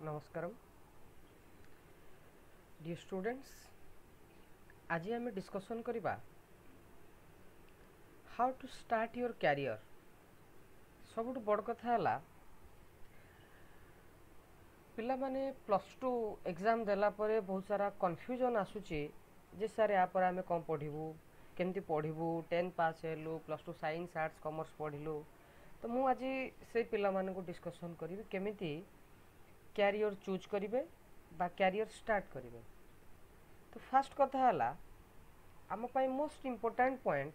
नमस्कार dear students. आज आम डिस्कसन करवा how to start your career. सबुठ बड़ कथा है पिला माने प्लस टू एग्जाम देला परे बहुत सारा कन्फ्यूजन आसूची जे सर या पर आमे कौन पढ़ू केमती पढ़ू 10 पास हेलु plus two science arts commerce पढ़िलु। तो मु आज से पिला माने को डिस्कसन करी केमिति कैरियर चूज करिवे बा कैरियर स्टार्ट करिवे। तो फास्ट कथा है आम पाई मोस्ट इम्पोर्टेंट पॉइंट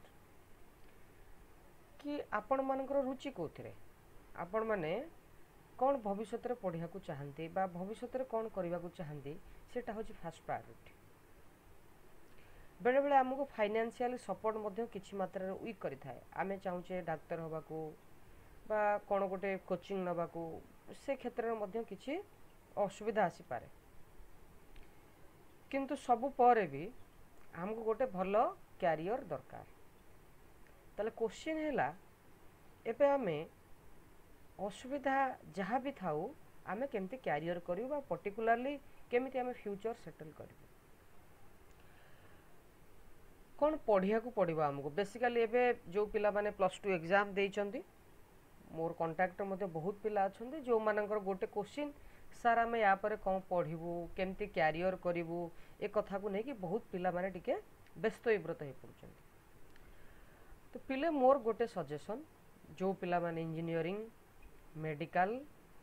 कि आपण मानकर रुचि कोथिरे, आपण माने कौन भविष्य में पढ़ा चाहती बा भविष्य में कौन करने को चाहती सेटा हूँ फास्ट प्रायोरिटी। बेले बेले आमको फाइनेंशियल सपोर्ट किसी मात्रा वीक करें। आम चाहूचे डाक्तर हवा को बा कौन गोटे कोचिंग नवा को से क्षेत्र में किसी असुविधा आसीपे, किंतु सबु पर भी हमको गोटे भल कैरियर दरकार। ताले क्वेश्चन है एबे आमे असुविधा जहाँ भी थाऊ आमे केमती कैरियर करूँ पर्टिकुलरली केमिति आमे फ्यूचर सेटल करूँ कौन पढ़िया को पड़ो आमको। बेसिकली एबे जो पिला माने प्लस टू एग्जाम देइचंती मोर कांटेक्ट मते बहुत पिला अछंती जो मानकर गोटे क्वेश्चन सार आम या पर कौन पढ़ू केमती कैरियर करूँ ए कथा को लेकिन बहुत पिला माने टिके व्यस्त विव्रत हो पड़ुछंती। तो पिले मोर गोटे सजेशन जो पिला माने इंजीनियरिंग मेडिकल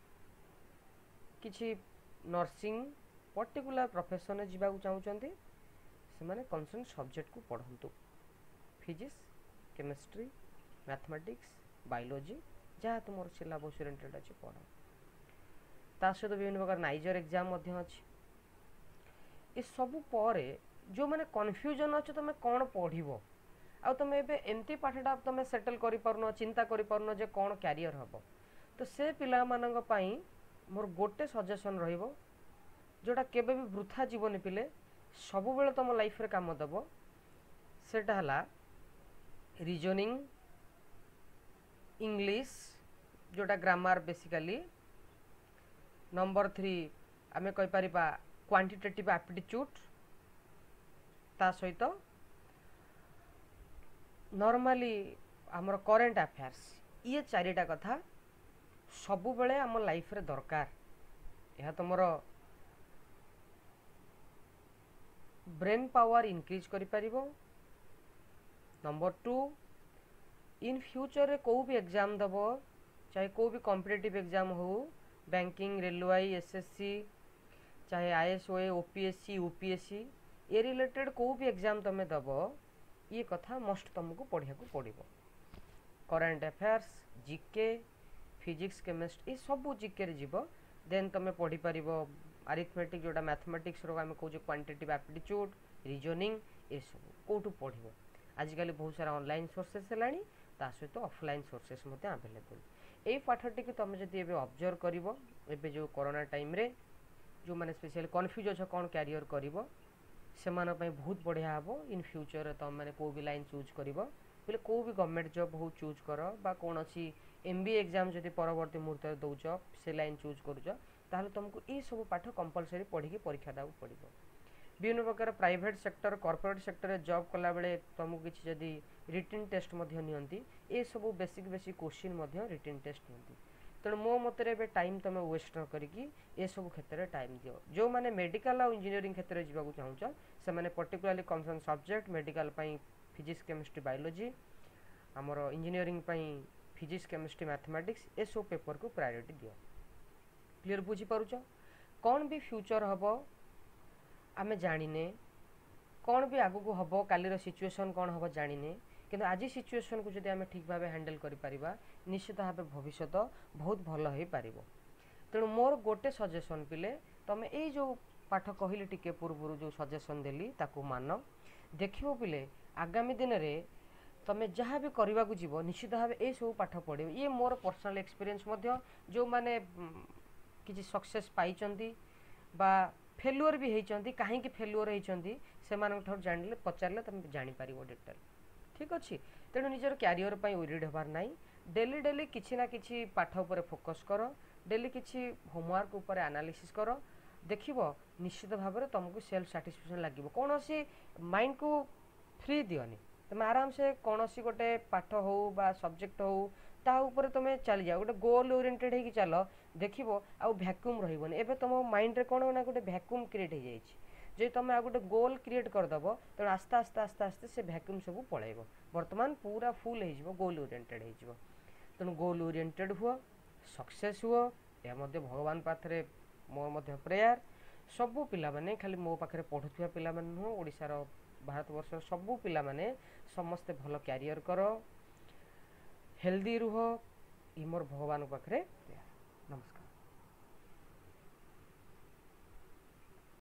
किसी नर्सिंग पर्टिकुलर प्रोफेशन जीवा चाहूँगी से माने कंसर्न सब्जेक्ट को पढ़ंतु फिजिक्स केमिस्ट्री मैथमेटिक्स बायोलॉजी जहाँ तुम सिलेबस ओरिएंटेड अच्छी पढ़ ता सहित विभिन्न प्रकार नाइजर एग्जाम अच्छी। ये सबू पर जो मैंने कन्फ्यूजन अच्छे तुम कौन पढ़ो आ तुम एमती पाठटा तुम सेटल कर पारन चिंता कर पारन जे कौन कैरियर हम। तो से पिला मानन पई मोर गोटे सजेशन रहिबो जोटा केबे भी वृथा जीवन पिले सब बेले तुम लाइफ रे काम दब सेटा हला रीजनिंग इंग्लिश जोटा ग्रामर बेसिकली नंबर 3 आमे कहि परिबा क्वांटिटेटिव एप्टीट्यूड ता सहित नॉर्मली आमर करेंट अफेयर्स ये चारिटा कथा सबु बेले आम लाइफ रे दरकार। यह तुमर ब्रेन पावर इनक्रीज करि परिबो। नंबर 2 इन फ्यूचर रे को भी एग्जाम दब चाहे को भी कॉम्पिटिटिव एग्जाम हो बैंकिंग रेलवे एसएससी चाहे आईएसओए ओपीएससी यूपीएससी ए रिलेटेड को भी एग्जाम तुम्हें दब ये कथा मस्ट तुमको पढ़िया को पड़ो। Current affairs GK physics chemistry ये सब जीके रे जीव देन तुम पढ़ी पार अरिथमेटिक जोटा मैथमेटिक्स रो आम कहे क्वांटिटेटिव एप्टीट्यूड रीजनिंग ये सब कौटू पढ़ो। आजिकल बहुत सारा ऑनलाइन सोर्सेस है ता सहित ऑफलाइन सोर्सेस अवेलेबल। यही पाठटी को तुम जब ऑब्जर्व कर जो कोरोना टाइम रे जो मैंने स्पेशली कन्फ्यूज अच्छे कौन कैरियर कर से बहुत बढ़िया हम इन फ्यूचर तुम मैंने को भी लाइन चूज कर बोले को भी गवर्नमेंट जॉब हो चूज कर बा कौन सी एमबीए एग्जाम जब परवर्ती मुहूर्त में दौच से लाइन चूज कर तुमको ये सब पाठ कंपलसरी पढ़ी परीक्षा देवा पड़ो। विभिन्न प्रकार private sector corporate sector job कला बेले तुमको किसी जदि रिटन टेस्ट नियंती ये सब basic basic question written test नियंती। तेणु मो मतरे टाइम तुम वेस्ट न करिकी ये सब क्षेत्र में टाइम दियो। जो मैंने मेडिकल और इंजीनियरिंग क्षेत्र में जावाक चाहूँ से मैंने particularly concern subject medical physics chemistry biology आमर इंजीनियरिंग फिजिक्स केमिस्ट्री मैथमेटिक्स ये सब पेपर को प्रायोरिटी दियो। क्लियर बुझी पारुछ कौन भी फ्यूचर हम आमे जानिने कौन भी आगु को हम कालीर सिचुएशन कौन हम जानिने किंतु आज सिचुएशन को जब आम ठीक भाव हैंडल कर निश्चित भाव भविष्य बहुत भल हो पार। तेणु मोर गोटे सजेसन पिले तुम ये जो पाठ कहली टिके पूर्व जो सजेसन देली ताकू मान देखियो पिले आगामी दिन में तुम जहाँ भी करने को जीव निश्चित भाव ये सब पाठ पढ़ो। ये मोर पर्सनल एक्सपीरियंस जो मैंने किसी सक्सेस पाई बा फेलुअर भी होती कहीं फेलुअर होती से जान पचारे तुम जापर डिटेल ठीक अच्छे। तेणु निजर क्यारियर पर ओरिड हबार ना डेली डेली किसी ना किसी पाठ उपर फोकस कर डेली किसी होमवर्क उपर एनालिसिस कर देखिबो निश्चित भाव में तुमको सेल्फ सैटिस्फैक्शन लगे कौन सी माइंड को फ्री दियोनी तुम आराम से कौन सी गोटे पाठ हो बा सब्जेक्ट हो ता ऊपर तुम चली जाओ गोटे गोल ओरिएंटेड होगी चल देखिबो आ वैक्यूम रहइबोनी एबे तुम माइंड रे कोन ना गोटे वैक्यूम क्रिएट हो जाई जे तुम आ गोटे गोल क्रिएट करदेव तेणु आस्ते आस्ते आस्ते आस्ते से वैक्यूम सब पलैब बर्तमान पूरा फुल हो गोल ओरिएंटेड हो तेणु गोल ओरिएंटेड हुआ सक्सेस हुआ यह भगवान पाखरे मोर प्रेयर सबू पिला माने खाली मो पाखरे पढ़ुथिबा पिला माने नुह ओडिशार भारत वर्ष सबू पिला माने समस्ते भल कैरियर कर हेल्दी रुह ई मोर भगवान पाखरे प्रेयर नमस्कार।